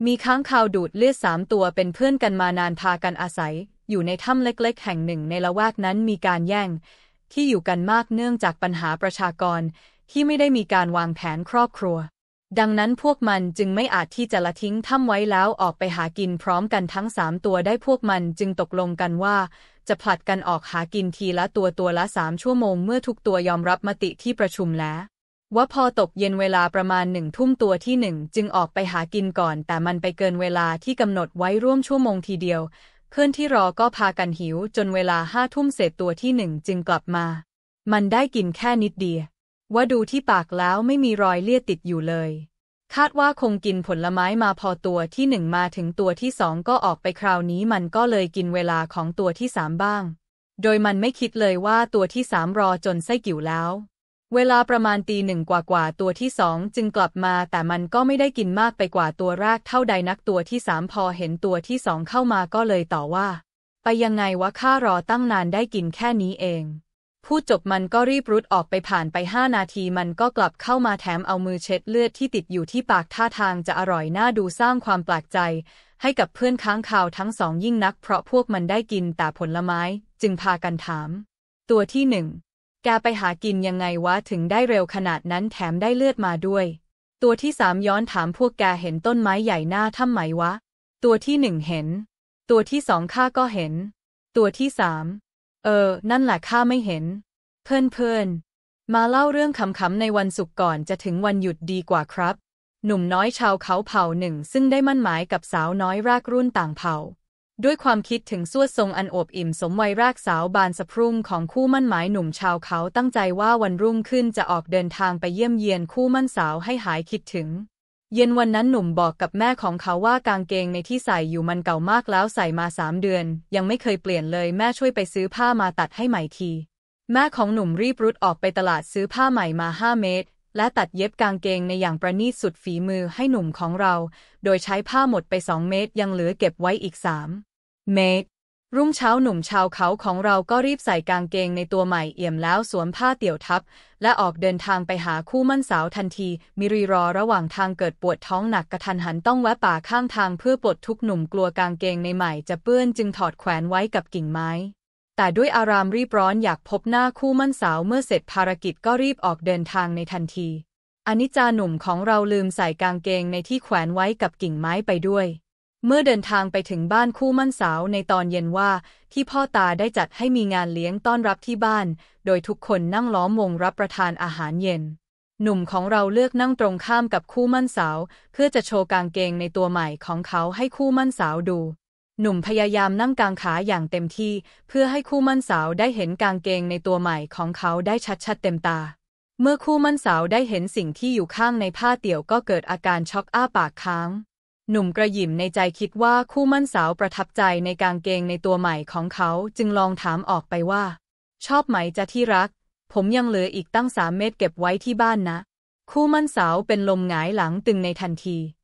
มีค้างคาวดูดเลือด3 ตัวเป็นเพื่อนกันมานานพากันอาศัยอยู่ในถ้ำเล็กๆแห่งหนึ่งในละแวกนั้นมีการแย่งที่อยู่กันมากเนื่องจากปัญหาประชากรที่ไม่ได้มีการวางแผนครอบครัวดังนั้นพวกมันจึงไม่อาจที่จะละทิ้งถ้ำไว้แล้วออกไปหากินพร้อมกันทั้ง3 ตัวได้พวกมันจึงตกลงกันว่าจะผลัดกันออกหากินทีละตัวละ3 ชั่วโมงเมื่อทุกตัวยอมรับมติที่ประชุมแล้วว่าพอตกเย็นเวลาประมาณ1 ทุ่มตัวที่1จึงออกไปหากินก่อนแต่มันไปเกินเวลาที่กำหนดไว้ร่วมชั่วโมงทีเดียวเพื่อนที่รอก็พากันหิวจนเวลา5 ทุ่มเศษตัวที่1จึงกลับมามันได้กินแค่นิดเดียวว่าดูที่ปากแล้วไม่มีรอยเลียดติดอยู่เลยคาดว่าคงกินผลไม้มาพอตัวที่1มาถึงตัวที่2ก็ออกไปคราวนี้มันก็เลยกินเวลาของตัวที่3บ้างโดยมันไม่คิดเลยว่าตัวที่3รอจนไส้กิ่วแล้วเวลาประมาณตี 1กว่าตัวที่2จึงกลับมาแต่มันก็ไม่ได้กินมากไปกว่าตัวแรกเท่าใดนักตัวที่3พอเห็นตัวที่2เข้ามาก็เลยต่อว่าไปยังไงวะข้ารอตั้งนานได้กินแค่นี้เองพูดจบมันก็รีบรุดออกไปผ่านไป5 นาทีมันก็กลับเข้ามาแถมเอามือเช็ดเลือดที่ติดอยู่ที่ปากท่าทางจะอร่อยน่าดูสร้างความแปลกใจให้กับเพื่อนค้างคาวทั้ง2ยิ่งนักเพราะพวกมันได้กินแต่ผลไม้จึงพากันถามตัวที่1แกไปหากินยังไงวะถึงได้เร็วขนาดนั้นแถมได้เลือดมาด้วยตัวที่3ย้อนถามพวกแกเห็นต้นไม้ใหญ่หน้าถ้ำไหมวะตัวที่1เห็นตัวที่2ข้าก็เห็นตัวที่3นั่นแหละข้าไม่เห็นเพื่อนมาเล่าเรื่องขำๆในวันศุกร์ก่อนจะถึงวันหยุดดีกว่าครับหนุ่มน้อยชาวเขาเผ่าหนึ่งซึ่งได้มั่นหมายกับสาวน้อยรากรุ่นต่างเผ่าด้วยความคิดถึงสวดทรงอันโอบอิ่มสมวัยรากสาวบานสะพรุ่งของคู่มั่นหมายหนุ่มชาวเขาตั้งใจว่าวันรุ่งขึ้นจะออกเดินทางไปเยี่ยมเยียนคู่มั่นสาวให้หายคิดถึงเย็นวันนั้นหนุ่มบอกกับแม่ของเขาว่ากางเกงในที่ใส่อยู่มันเก่ามากแล้วใส่มา3 เดือนยังไม่เคยเปลี่ยนเลยแม่ช่วยไปซื้อผ้ามาตัดให้ใหม่ทีแม่ของหนุ่มรีบรุดออกไปตลาดซื้อผ้าใหม่มา5 เมตรและตัดเย็บกางเกงในอย่างประณีตสุดฝีมือให้หนุ่มของเราโดยใช้ผ้าหมดไป2 เมตรยังเหลือเก็บไว้อีก3 เมตรรุ่งเช้าหนุ่มชาวเขาของเราก็รีบใส่กางเกงในตัวใหม่เอี่ยมแล้วสวมผ้าเตี่ยวทับและออกเดินทางไปหาคู่มั่นสาวทันทีมิรีรอระหว่างทางเกิดปวดท้องหนักกระทันหันต้องแวะป่าข้างทางเพื่อปลดทุกข์หนุ่มกลัวกางเกงในใหม่จะเปื้อนจึงถอดแขวนไว้กับกิ่งไม้แต่ด้วยอารามรีบร้อนอยากพบหน้าคู่มั่นสาวเมื่อเสร็จภารกิจก็รีบออกเดินทางในทันทีอนิจจาหนุ่มของเราลืมใส่กางเกงในที่แขวนไว้กับกิ่งไม้ไปด้วยเมื่อเดินทางไปถึงบ้านคู่มั่นสาวในตอนเย็นว่าที่พ่อตาได้จัดให้มีงานเลี้ยงต้อนรับที่บ้านโดยทุกคนนั่งล้อมวงรับประทานอาหารเย็นหนุ่มของเราเลือกนั่งตรงข้ามกับคู่มั่นสาวเพื่อจะโชว์กางเกงในตัวใหม่ของเขาให้คู่มั่นสาวดูหนุ่มพยายามนั่งกางขาอย่างเต็มที่เพื่อให้คู่มั่นสาวได้เห็นกางเกงในตัวใหม่ของเขาได้ชัดๆเต็มตาเมื่อคู่มั่นสาวได้เห็นสิ่งที่อยู่ข้างในผ้าเตี่ยวก็เกิดอาการช็อกอ้าปากค้างหนุ่มกระหยิ่มในใจคิดว่าคู่มั่นสาวประทับใจในกางเกงในตัวใหม่ของเขาจึงลองถามออกไปว่าชอบไหมจ๊ะที่รักผมยังเหลืออีกตั้ง3 เม็ดเก็บไว้ที่บ้านนะคู่มั่นสาวเป็นลมหงายหลังตึงในทันที